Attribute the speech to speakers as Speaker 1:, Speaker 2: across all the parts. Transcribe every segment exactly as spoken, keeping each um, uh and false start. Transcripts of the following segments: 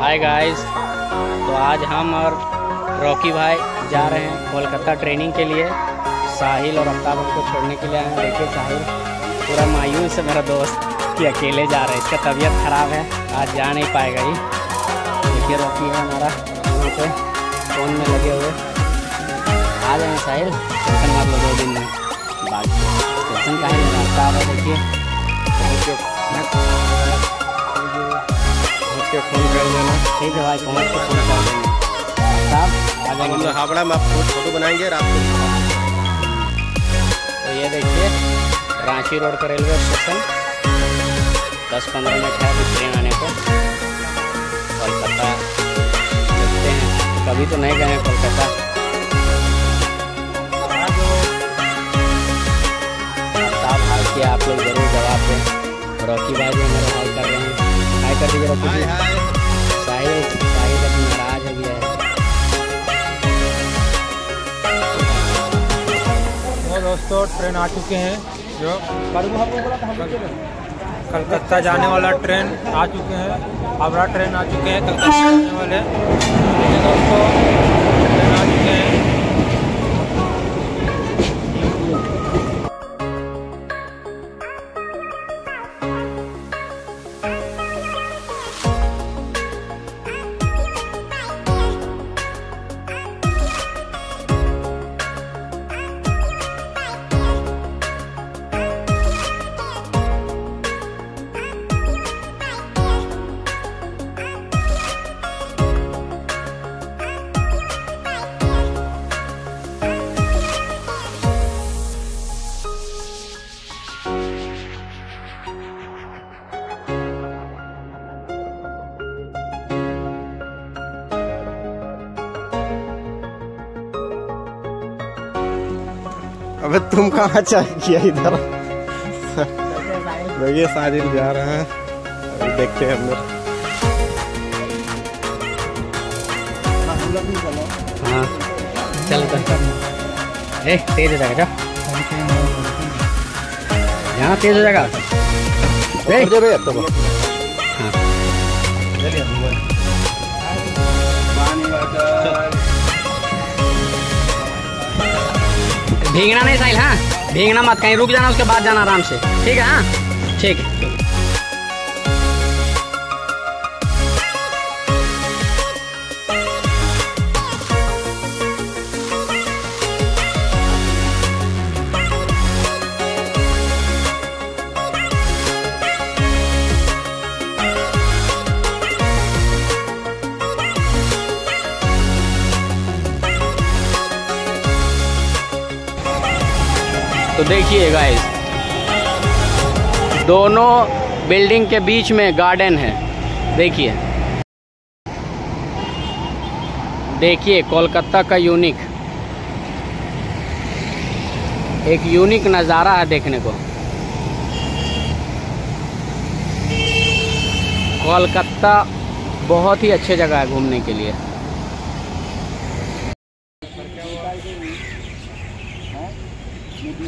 Speaker 1: Hi guys, तो आज हम और रॉकी भाई जा रहे हैं कोलकाता ट्रेनिंग के लिए। साहिल और आफ्ताब हमको छोड़ने के लिए आए हैं। देखिए साहिल पूरा मायूस है मेरा दोस्त कि अकेले जा रहे हैं, इसका तबीयत ख़राब है, आज जा नहीं पाएगा ही। देखिए रॉकी है हमारा वहाँ पे फ़ोन में लगे हुए। आ जाएंगे साहिल, टेंशन मार लो दो दिन में बाद टेंशन का है। आफ्ताब है देखिए, के फ़ोन कर देना। ठीक है भाई, पहुँच के फ़ोन कर देंगे। साहब आ जाएंगे हम हावड़ा में, आप फोटो बनाएंगे रात को। तो ये देखिए रांची रोड का रेलवे स्टेशन, दस पंद्रह मिनट है अभी ट्रेन आने को। कोलकाता चलते हैं, कभी तो नहीं गए हैं कोलकाता। आप हाल किया आप लोग ज़रूर जवाब दें। रॉकी भाई भी हमारे हाल कर रहे हैं, हाय कर दीजिए रॉकी जी। साहिल साहिल अभी नाराज हो गया है।
Speaker 2: तो दोस्तों ट्रेन आ चुके हैं, जो कलकत्ता जाने वाला ट्रेन आ चुके हैं। हावड़ा ट्रेन आ चुके हैं, कलकत्ता जाने वाले दोस्तों ट्रेन आ चुके हैं।
Speaker 3: अबे तुम कहाँ चल किया इधर? देखिए साजिद जा रहे हैं, अभी देखते हैं अंदर।
Speaker 1: हाँ चल ए तेज हो जाएगा, यहाँ तेज हो जाएगा। भीगना नहीं साहिल, हाँ भीगना मत, कहीं रुक जाना, उसके बाद जाना आराम से, ठीक है। हाँ ठीक है। तो देखिए गाइस, दोनों बिल्डिंग के बीच में गार्डन है। देखिए देखिए कोलकाता का यूनिक, एक यूनिक नज़ारा है देखने को। कोलकाता बहुत ही अच्छी जगह है घूमने के लिए।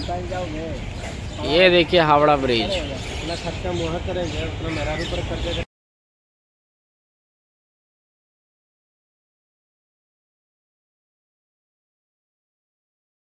Speaker 1: ये देखिए हावड़ा ब्रिज।
Speaker 2: खर्चा मुँह करेंगे, उतना मेरा भी पर कर देगा।